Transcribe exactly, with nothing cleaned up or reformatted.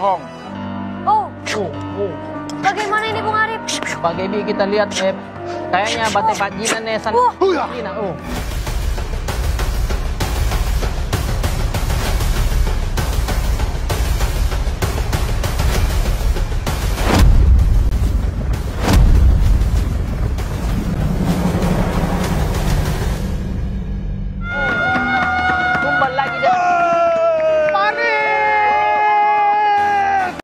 bohong. Oh, Oh, oh. bagaimana ini Bung Arif? Pak Gebi kita lihat eh, kayaknya batai Pak Jinan nih sana. Wah. Jinan, oh.